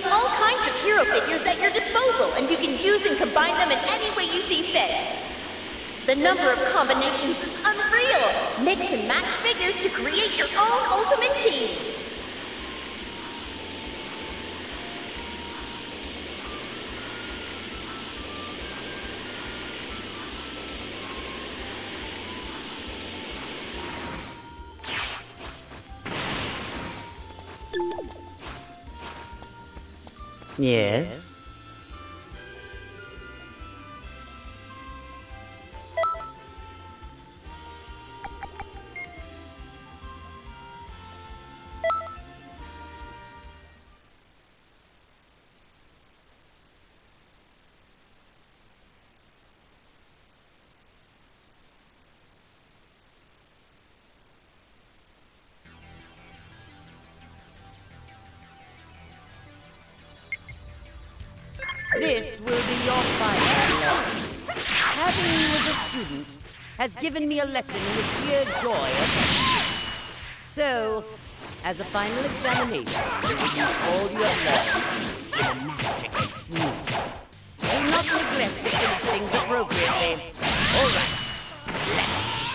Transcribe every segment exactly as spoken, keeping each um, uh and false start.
got all kinds of hero figures at your disposal, and you can use and combine them in any way you see fit. The number of combinations is unreal! Mix and match figures to create your own ultimate team! Yes? This will be your final lesson. Having you as a student has given me a lesson in the sheer joy of... So, as a final examination, you will use all you have learned in a match against me. Do not neglect to finish things appropriately. All right, let's begin.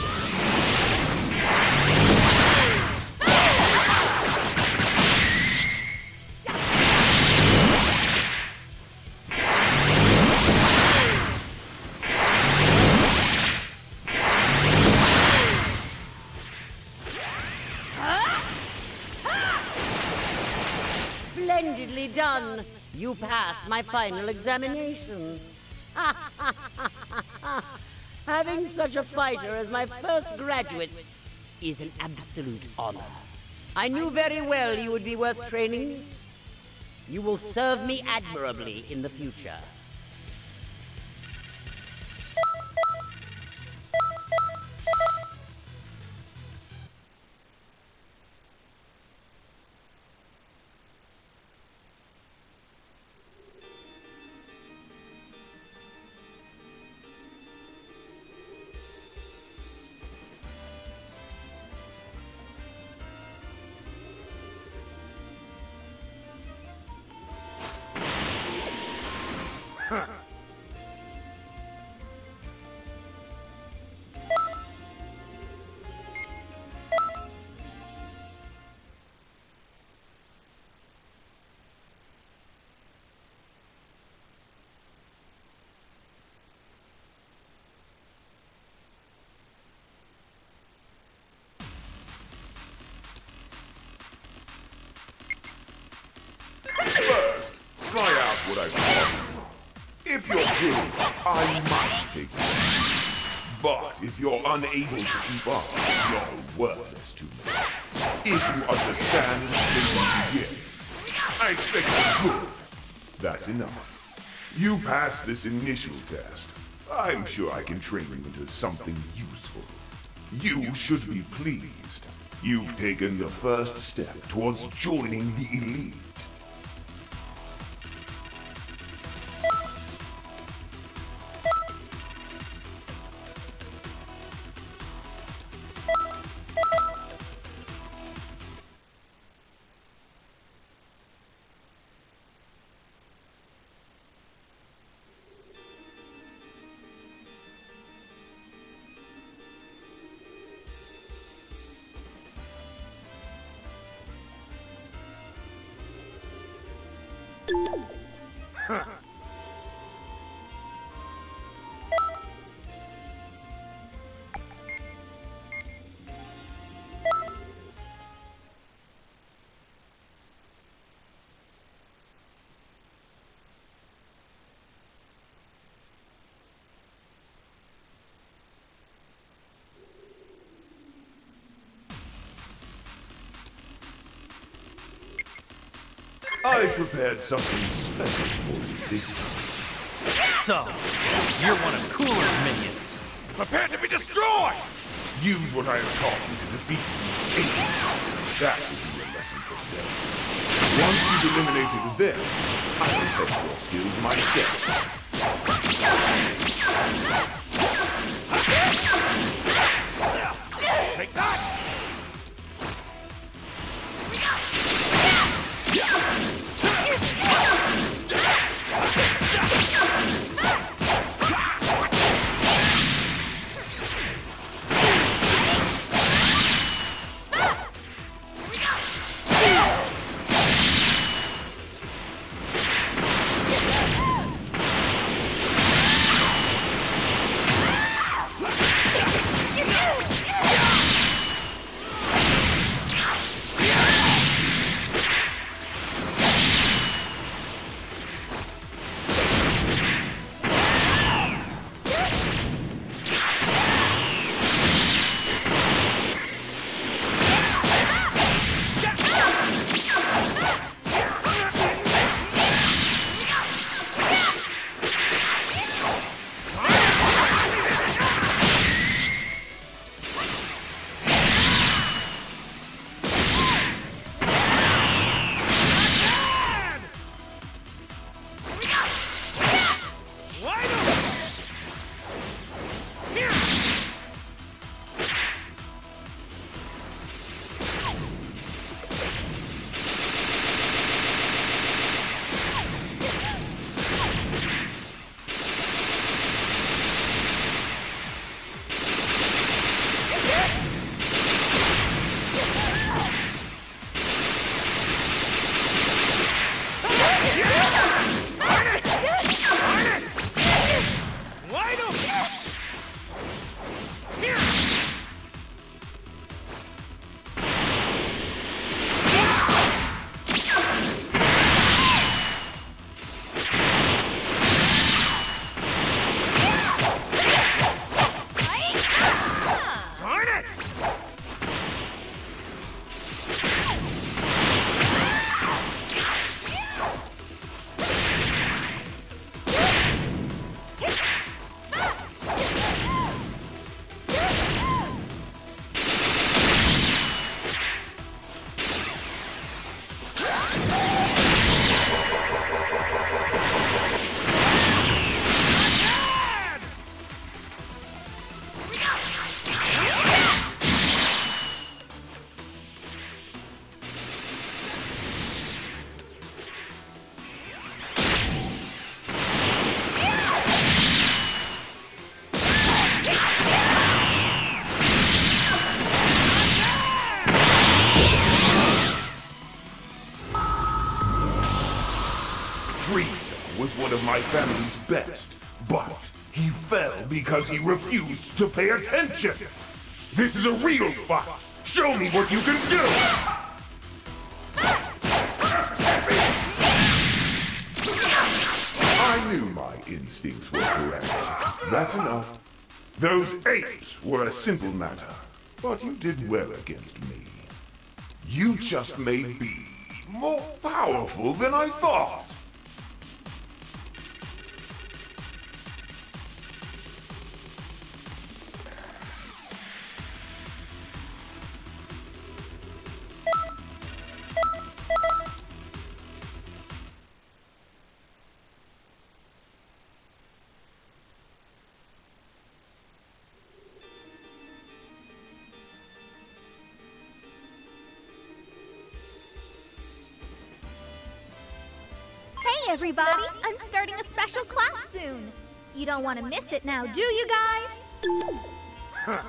Splendidly done! You passed my final examination. Having such a fighter as my first graduate is an absolute honor. I knew very well you would be worth training. You will serve me admirably in the future. First, try out what I've taught you. If you're good, I might take you. But if you're unable to keep up, you're worthless to me. If you understand, then you begin. I expect you're good. That's enough. You passed this initial test. I'm sure I can train you into something useful. You should be pleased. You've taken the first step towards joining the elite. Huh. I prepared something special for you this time. So, you're one of Cooler's minions. Prepare to be destroyed! Use what I have taught you to defeat these aliens. That will be your lesson for today. Once you've eliminated them, I will test your skills myself. Take that! was one of my family's best, but he fell because he refused to pay attention. This is a real fight. Show me what you can do! I knew my instincts were correct. That's enough. Those apes were a simple matter, but you did well against me. You just may be more powerful than I thought. Hey everybody, I'm starting a special class soon. You don't want to miss it now, do you guys? Huh.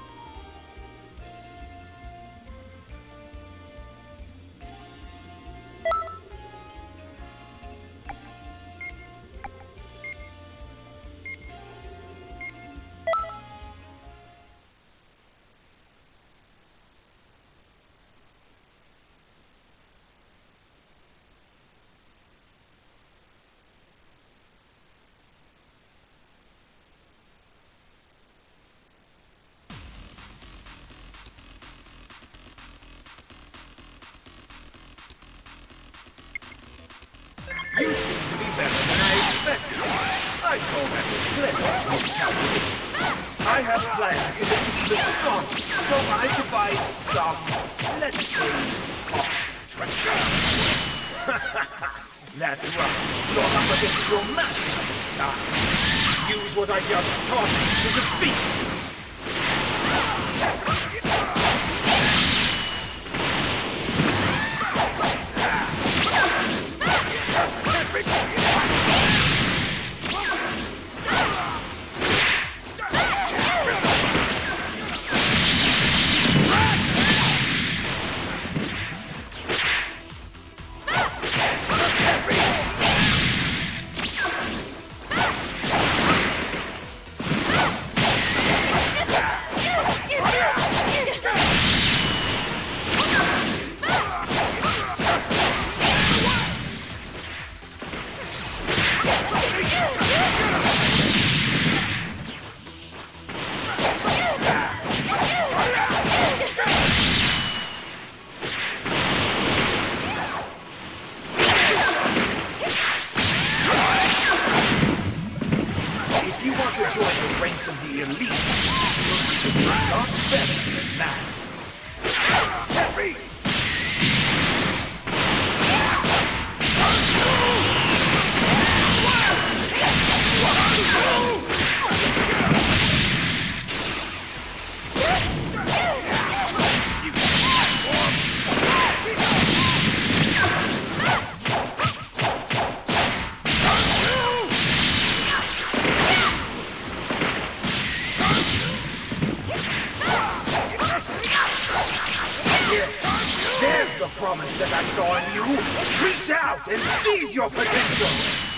You seem to be better than I expected. I call that a clever calculation. I have plans to make you even stronger, so I devised some, let's say, posh tricks. That's right. You're up against your master this time. Use what I just taught you to defeat me. Promise that I saw in you. Reach out and seize your potential.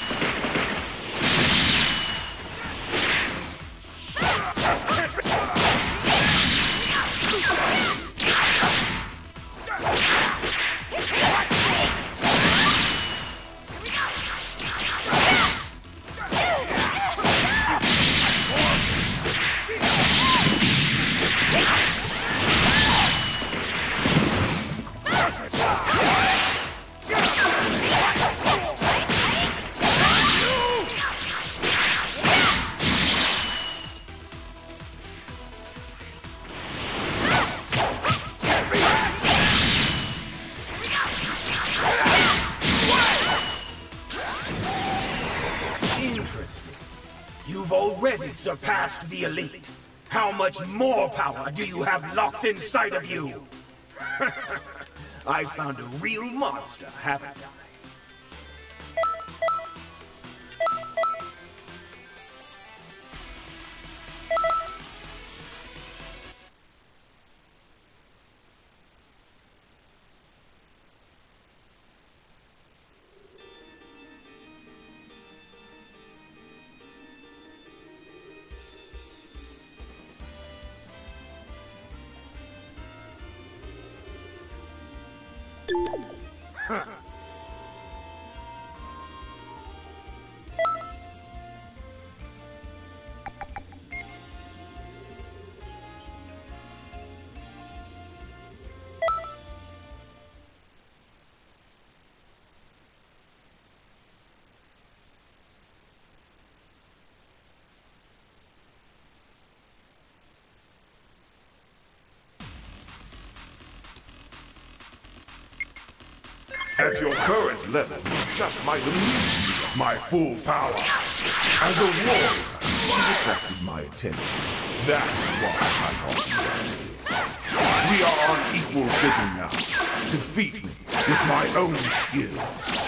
You've already surpassed the elite. How much more power do you have locked inside of you? I found a real monster, haven't I? Huh. At your current level, you just might amuse me with my full power. As a warrior, you've attracted my attention. That's why I brought you. We are on equal footing now. Defeat me with my own skills.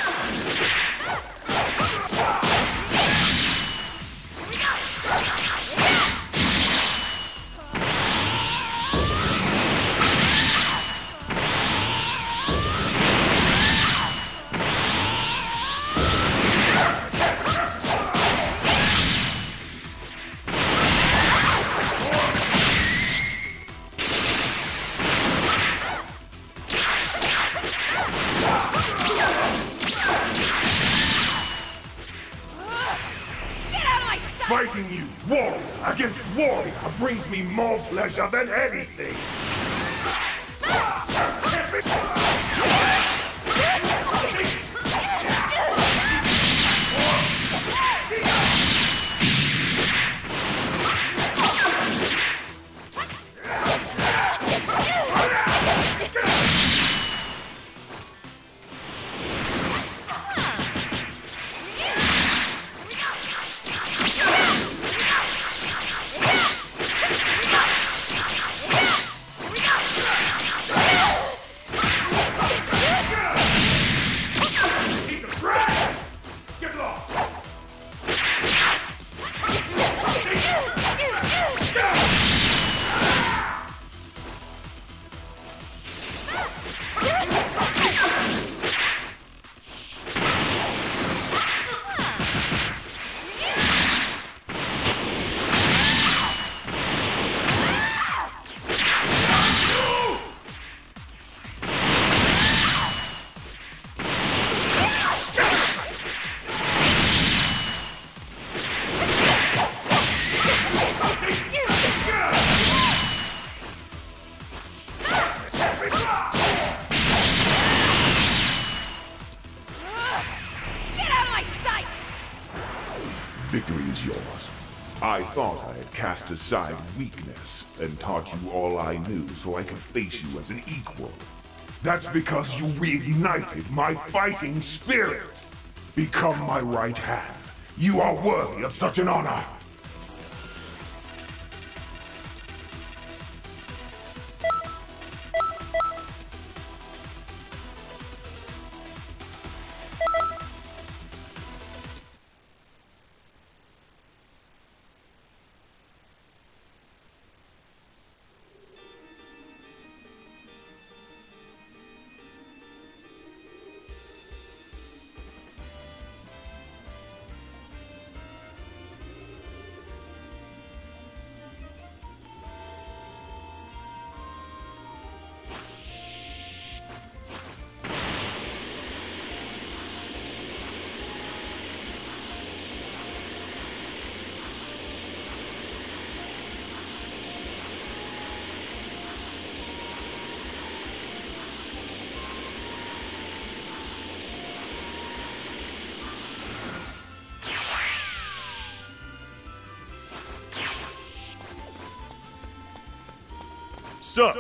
Fighting you, warrior against warrior, brings me more pleasure than anything. Victory is yours. I thought I had cast aside weakness and taught you all I knew so I could face you as an equal. That's because you reignited my fighting spirit. Become my right hand. You are worthy of such an honor. Sup?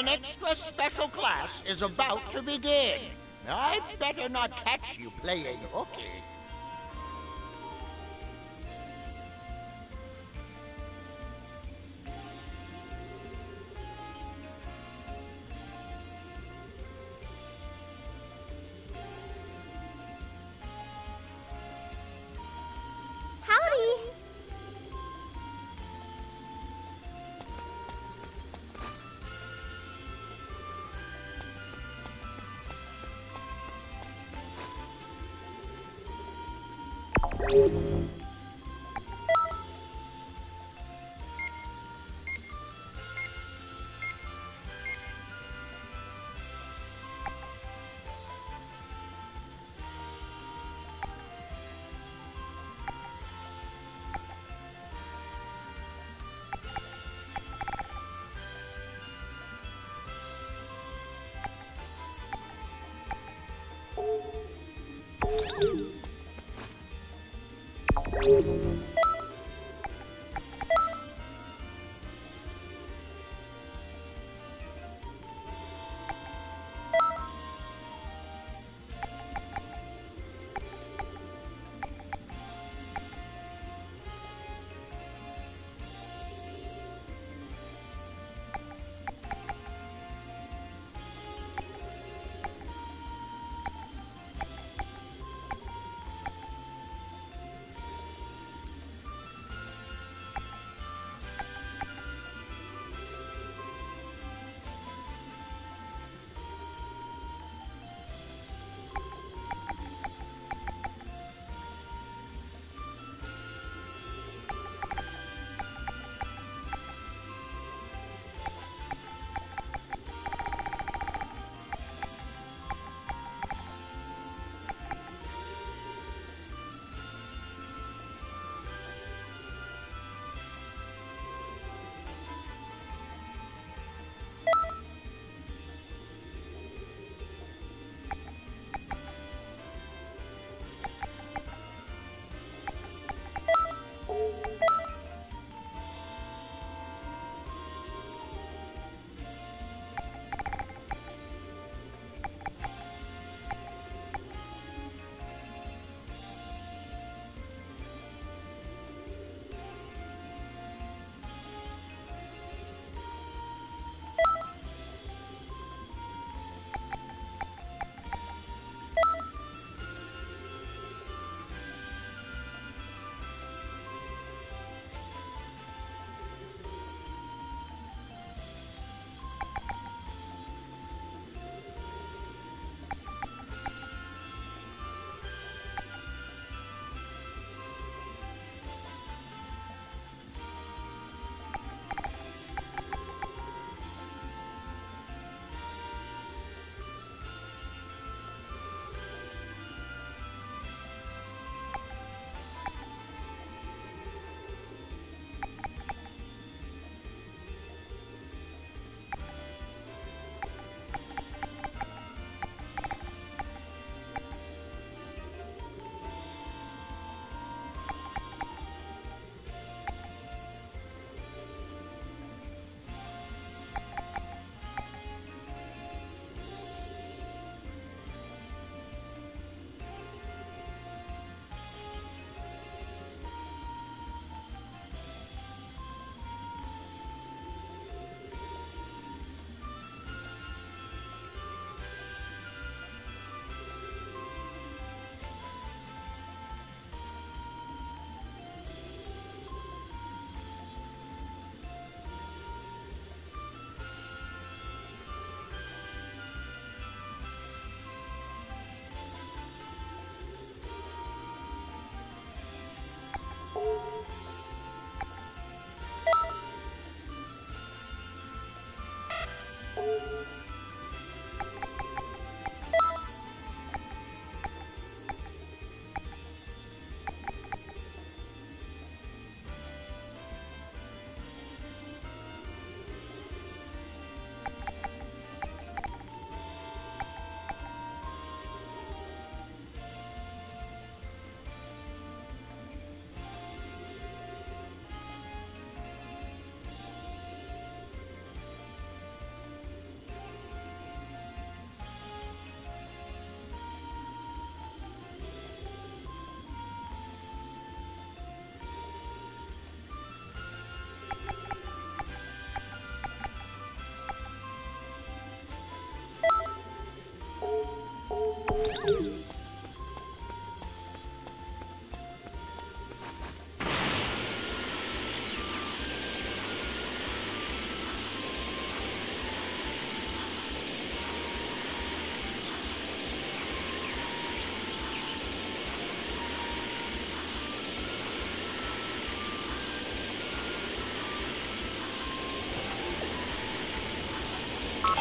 An extra special class is about to begin. I'd better not catch you playing hooky. Howdy!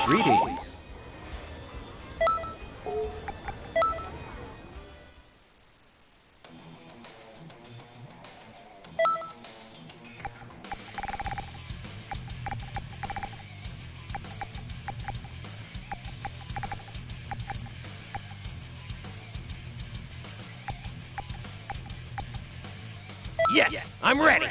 Greetings. Yes, I'm ready.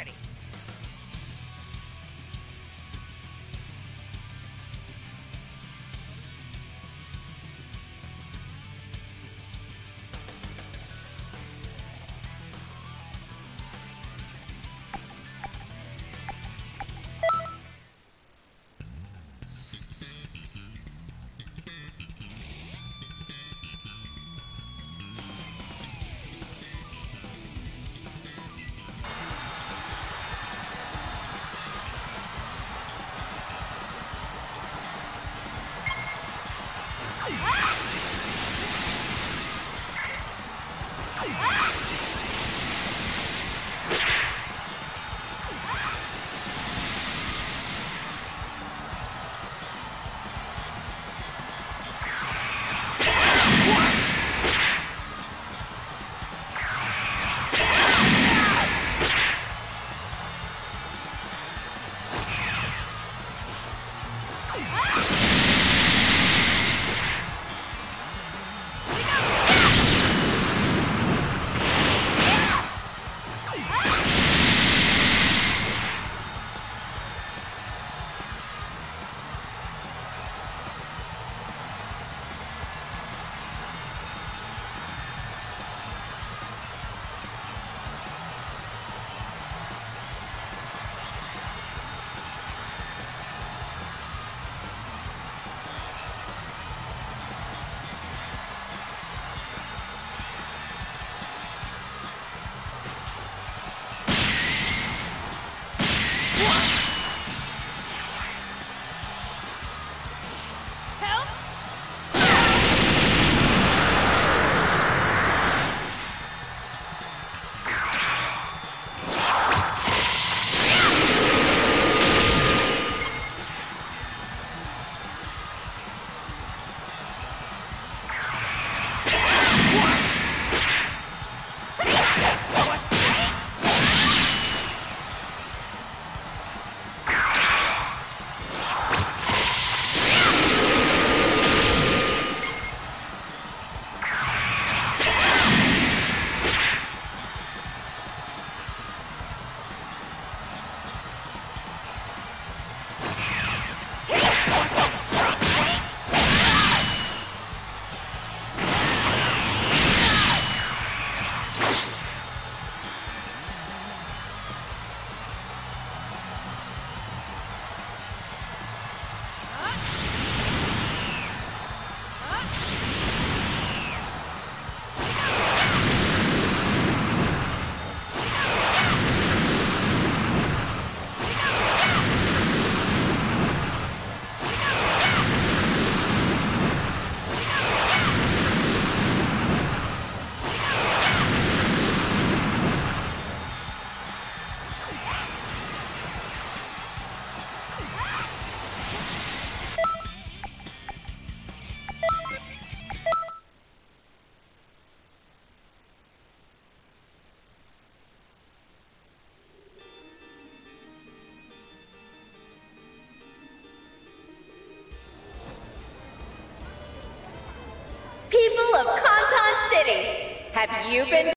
People of Kanton City, have you been